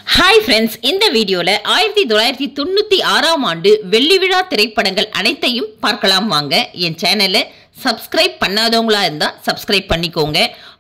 Hi friends, இந்த வீடியோல 1996ஆம் ஆண்டு வெள்ளி விழா திரைப்படங்கள் அனைத்தையும் பார்க்கலாம் வாங்க. என் சேனலை சப்ஸ்கிரைப் பண்ணாதவங்களா இருந்தா சப்ஸ்கிரைப் பண்ணிக்கோங்க.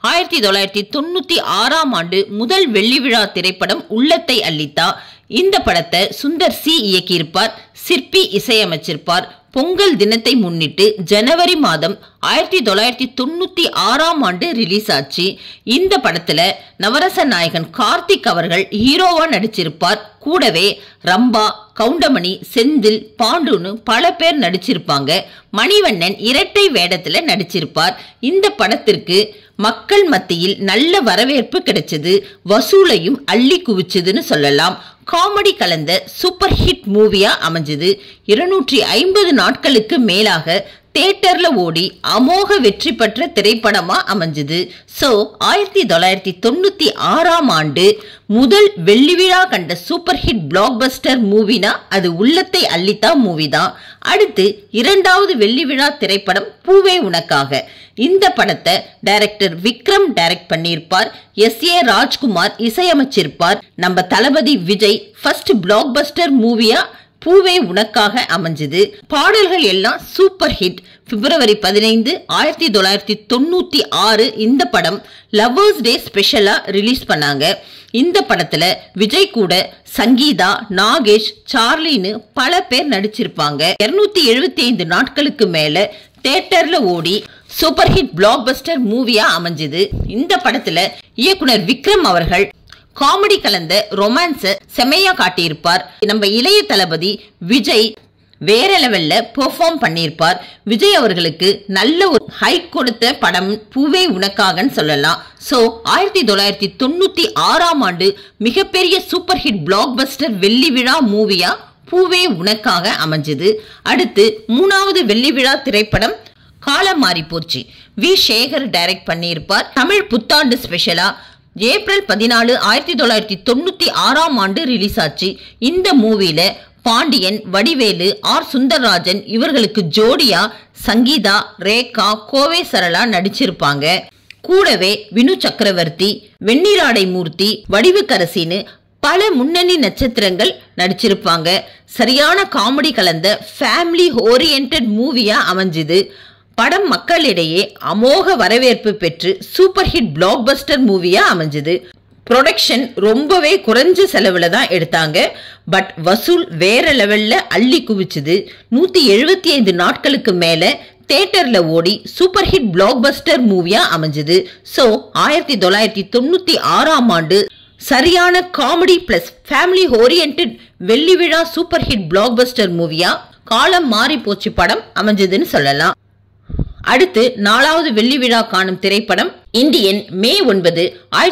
1996ஆம் ஆண்டு முதல் வெள்ளி விழா திரைப்படம் உள்ளத்தை அள்ளித்தா. இந்த படத்தை சுந்தர் சி இயக்கியிருப்பார், சிற்பி இசையமைச்சிருப்பார். பொங்கல் தினத்தை முன்னிட்டு ஜனவரி மாதம் 1996ஆம் ஆண்டு ரிலீஸ் ஆச்சு. இந்த படத்துல நவரச நாயகன் கார்த்திக் அவர்கள் ஹீரோவா நடிச்சிருப்பார். கூடவே ரம்பா, கவுண்டமணி, செந்தில், பாண்டுன்னு பல பேர் நடிச்சிருப்பாங்க. மணிவண்ணன் இரட்டை வேடத்துல நடிச்சிருப்பார். இந்த படத்திற்கு மக்கள் மத்தியில் நல்ல வரவேற்பு கிடைச்சது. வசூலையும் அள்ளி குவிச்சதுன்னு சொல்லலாம். காமெடி கலந்த சூப்பர் ஹிட் மூவியா அமைஞ்சது. 250 நாட்களுக்கு மேலாக தியேட்டர்ல ஓடி அமோக வெற்றி பெற்ற திரைப்படமா அமைஞ்சது. சோ 1996ஆம் ஆண்டு முதல் வெள்ளி விழா கண்ட சூப்பர் ஹிட் பிளாக் பஸ்டர் மூவினா அது உள்ளத்தை அள்ளித்தா மூவி தான். அடுத்து இரண்டாவது வெள்ளி விழா திரைப்படம் பூவே உனக்காக. இந்த படத்தை டைரக்டர் விக்ரம் டைரக்ட் பண்ணியிருப்பார். S.A. ராஜ்குமார் இசையமைச்சிருப்பார். நம்ம Thalapathy Vijay first blockbuster மூவியா பூவே உனக்காக அமைஞ்சது. பாடல்கள் எல்லாம் சூப்பர் ஹிட். பிப்ரவரி 15, 1996 இந்த படம் லவ்வர்ஸ் டே ஸ்பெஷலா ரிலீஸ் பண்ணாங்க. இந்த படத்துல விஜய் கூட சங்கீதா, நாகேஷ், சார்லின்னு பல பேர் நடிச்சிருப்பாங்க. 275 நாட்களுக்கு மேல தியேட்டர்ல ஓடி சூப்பர் ஹிட் பிளாக் பஸ்டர் மூவியா அமைஞ்சது. இந்த படத்துல இயக்குனர் விக்ரம் அவர்கள் காமெடி கலந்த ரொமான்ஸ செமையா காட்டியிருப்பார். நம்ம இளைய தளபதி விஜய் வேற லெவல்ல பெர்ஃபார்ம் பண்ணியிருப்பார். விஜய் அவர்களுக்கு நல்ல ஒரு ஹைக் கொடுத்த படம் பூவே உனக்காகன்னு சொல்லலாம். சோ 1996ஆம் ஆண்டு மிகப்பெரிய சூப்பர் ஹிட் பிளாக் பஸ்டர் வெள்ளி விழா மூவியா பூவே உனக்காக அமைஞ்சது. அடுத்து மூணாவது வெள்ளி விழா திரைப்படம் காலம் மாறி போச்சு. வி சேகர் டைரக்ட் பண்ணியிருப்பார். தமிழ் புத்தாண்டு ஸ்பெஷலா ஏப்ரல் 14, 1996ஆம் ஆண்டு ரிலீஸ் ஆச்சு. இந்த மூவில பாண்டியன், வடிவேலு, ஆர் சுந்தரராஜன் இவர்களுக்கு ஜோடியா சங்கீதா, ரேகா, கோவை சரளா நடிச்சிருப்பாங்க. கூடவே வினு சக்கரவர்த்தி, வெண்ணிராடை மூர்த்தி, வடிவுக்கரசின்னு பல முன்னணி நட்சத்திரங்கள் நடிச்சிருப்பாங்க. சரியான காமெடி கலந்த ஃபேமிலி ஓரியன்டட் மூவியா அமைஞ்சுது. படம் மக்களிடையே அமோக வரவேற்பு பெற்று சூப்பர் ஹிட் பிளாக் பஸ்டர் மூவியா அமைஞ்சது. ப்ரொடக்ஷன் ரொம்பவே குறைஞ்ச செலவுல தான் எடுத்தாங்க. பட் வசூல் வேற லெவல்ல அள்ளி குவிச்சது. 175 நாட்களுக்கு மேல தியேட்டர்ல ஓடி சூப்பர் ஹிட் பிளாக் பஸ்டர் மூவியா அமைஞ்சது. சோ 1996ஆம் ஆண்டு சரியான காமெடி பிளஸ் ஃபேமிலி ஓரியன்டட் வெள்ளி விழா சூப்பர் ஹிட் பிளாக் பஸ்டர் மூவியா காலம் மாறி போச்சு படம் அமைஞ்சதுன்னு சொல்லலாம். அடுத்து நாலாவது வெள்ளி விழா காணும் திரைப்படம் இந்தியன். மே 9,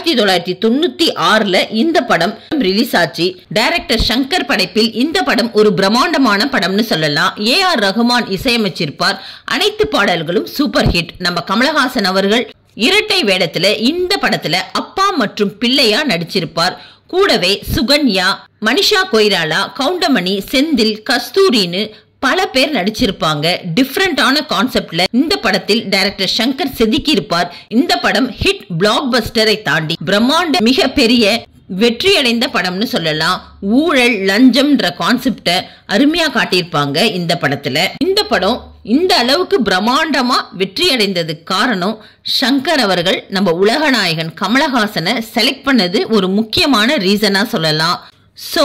1996 இந்த படம் ரிலீஸ் ஆச்சு. டைரக்டர் சங்கர் படைப்பில் இந்த படம் ஒரு பிரம்மாண்டமான படம்னு சொல்லலாம். A.R. ரகுமான் இசையமைச்சிருப்பார். அனைத்து பாடல்களும் சூப்பர் ஹிட். நம்ம கமலஹாசன் அவர்கள் இரட்டை வேடத்துல இந்த படத்துல அப்பா மற்றும் பிள்ளையா நடிச்சிருப்பார். கூடவே சுகன்யா, மனிஷா கொய்ராலா, கவுண்டமணி, செந்தில், கஸ்தூரின்னு பல பேர் நடிச்சிருப்பாங்க. டிஃபரெண்டான கான்செப்ட்ல இந்த படத்தில் டைரக்டர் சங்கர் செதுக்கி இருப்பார். இந்த படம் ஹிட் பிளாக் பஸ்டரை தாண்டி பிரம்மாண்ட மிக பெரிய வெற்றி அடைந்த படம்னு சொல்லலாம். ஊழல், லஞ்சம்ன்ற கான்செப்ட அருமையா காட்டியிருப்பாங்க இந்த படத்துல. இந்த படம் இந்த அளவுக்கு பிரம்மாண்டமா வெற்றி அடைந்ததுக்கு காரணம் சங்கர் அவர்கள் நம்ம உலகநாயகன் கமலஹாசனை செலக்ட் பண்ணது ஒரு முக்கியமான ரீசனா சொல்லலாம். சோ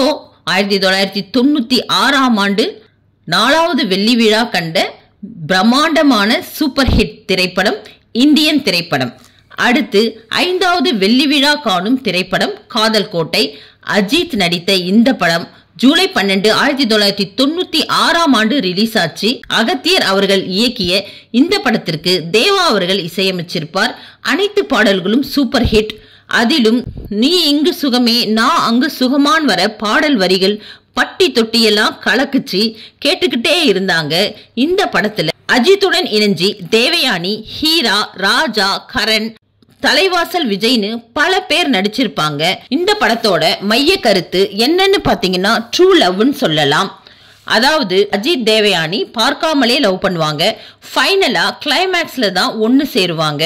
1996ஆம் ஆண்டு நாலாவது வெள்ளி விழா கண்ட பிரம்மாண்டமான சூப்பர் ஹிட் திரைப்படம் இந்தியன் திரைப்படம். அடுத்து ஐந்தாவது வெள்ளி விழா காணும் திரைப்படம் காதல் கோட்டை. அஜித் நடித்த இந்த படம் ஜூலை 12, 1996ஆம் ஆண்டு ரிலீஸ் ஆச்சு. அகத்தியர் அவர்கள் இயக்கிய இந்த படத்திற்கு தேவா அவர்கள் இசையமைச்சிருப்பார். அனைத்து பாடல்களும் சூப்பர் ஹிட். அதிலும் நீ இங்கு சுகமே நான் அங்கு சுகமான் வர பாடல் வரிகள் பட்டி தொட்டியெல்லாம் கலக்குச்சு கேட்டுக்கிட்டே இருந்தாங்க. இந்த படத்துல அஜித்துடன் இணைஞ்சி தேவயானி, ஹீரா, ராஜா, கரண், தலைவாசல் விஜய்னு பல பேர் நடிச்சிருப்பாங்க. இந்த படத்தோட மைய கருத்து என்னன்னு பாத்தீங்கன்னா ட்ரூ லவ்னு சொல்லலாம். அதாவது அஜித் தேவயானி பார்க்காமலே லவ் பண்ணுவாங்க. ஃபைனலா கிளைமேக்ஸ்ல தான் ஒன்னு சேருவாங்க.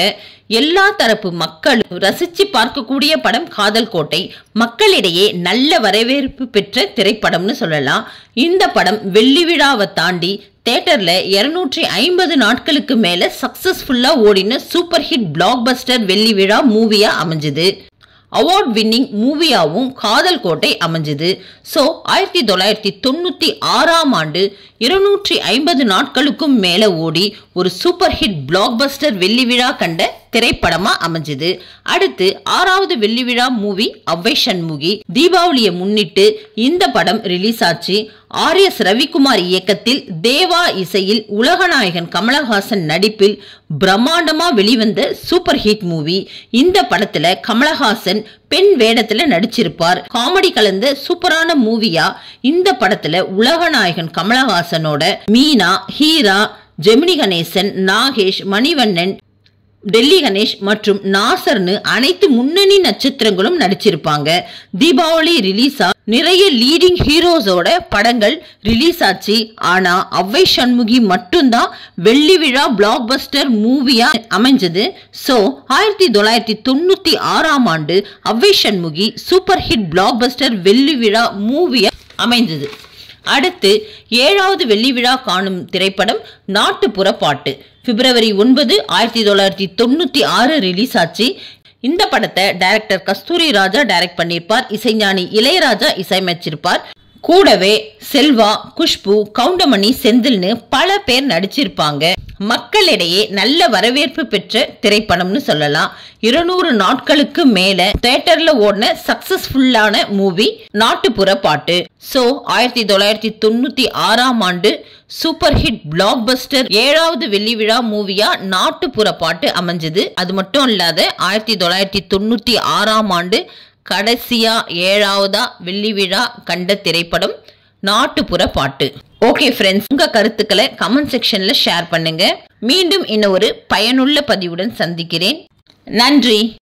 எல்லா தரப்பு மக்களும் ரசிச்சு பார்க்கக்கூடிய படம் காதல் கோட்டை. மக்களிடையே நல்ல வரவேற்பு பெற்ற திரைப்படம்னு சொல்லலாம். இந்த படம் வெள்ளி விழாவை தாண்டி தியேட்டர்ல 250 நாட்களுக்கு மேல சக்சஸ்ஃபுல்லா ஓடின சூப்பர் ஹிட் பிளாக் பஸ்டர் வெள்ளி விழா மூவியா அமைஞ்சது. அவார்ட் வின்னிங் மூவியாவும் காதல் கோட்டை அமைஞ்சது. ஸோ 1996ஆம் ஆண்டு 250 நாட்களுக்கும் மேல ஓடி ஒரு சூப்பர் ஹிட் பிளாக் பஸ்டர் வெள்ளி விழா கண்ட திரைப்படமா அமைஞ்சது. அடுத்து 6வது வெள்ளி விழா மூவி அவ்வை சண்முகி. தீபாவளியை முன்னிட்டு இந்த படம் ரிலீஸ் ஆச்சு. RS ரவிக்குமார் இயக்கத்தில் தேவா இசையில் உலகநாயகன் கமலஹாசன் நடிப்பில் பிரம்மாண்டமா வெளிவந்த சூப்பர் ஹிட் மூவி. இந்த படத்துல கமலஹாசன் பெண் வேடத்துல நடிச்சிருப்பார். காமெடி கலந்த சூப்பரான மூவியா இந்த படத்துல உலகநாயகன் கமலஹாசனோட மீனா, ஹீரா, ஜெமினி கணேசன், நாகேஷ், மணிவண்ணன், டெல்லி கணேஷ் மற்றும் நாசர்னு அனைத்து முன்னணி நட்சத்திரங்களும் நடிச்சிருப்பாங்க. தீபாவளி ரிலீஸா நிறைய லீடிங் ஹீரோஸோட படங்கள் ரிலீஸ் ஆச்சு. ஆனா அவ்வை சண்முகி மட்டும்தான் வெள்ளி விழா பிளாக் பஸ்டர் மூவியா அமைஞ்சது. ஸோ 1996ஆம் ஆண்டு Avvai Shanmugi super hit blockbuster வெள்ளி விழா மூவியா அமைந்தது. அடுத்து 7வது வெள்ளி விழா காணும் திரைப்படம் நாட்டுப்புற பாட்டு. பிப்ரவரி 9, 1996 ரிலீஸ் ஆச்சு. இந்த படத்தை டைரக்டர் கஸ்தூரி ராஜா டைரக்ட் பண்ணியிருப்பார். இசைஞானி இளையராஜா இசையமைச்சிருப்பார். கூடவே செல்வா, குஷ்பு, கவுண்டமணி, செந்தில்னு பல பேர் நடிச்சிருப்பாங்க. மக்களிடையே நல்ல வரவேற்பு பெற்ற திரைப்படம்னு சொல்லலாம். 200 நாட்களுக்கு மேல தியேட்டர்ல ஓடின சக்சஸ்ஃபுல்லான மூவி நாட்டுப்புற பாட்டு. ஸோ 1996ஆம் ஆண்டு சூப்பர் ஹிட் பிளாக் பஸ்டர் 7வது வெள்ளி விழா மூவியா நாட்டுப்புற பாட்டு அமைஞ்சது. அது மட்டும் இல்லாத 1996ஆம் ஆண்டு கடைசியா 7வதா வெள்ளி விழா கண்ட திரைப்படம் நாட்டுப்புற பாட்டு. ஓகே ஃப்ரெண்ட்ஸ், உங்க கருத்துக்களை கமெண்ட் செக்ஷன்ல ஷேர் பண்ணுங்க. மீண்டும் இன்னொரு பயனுள்ள பதிவுடன் சந்திக்கிறேன். நன்றி.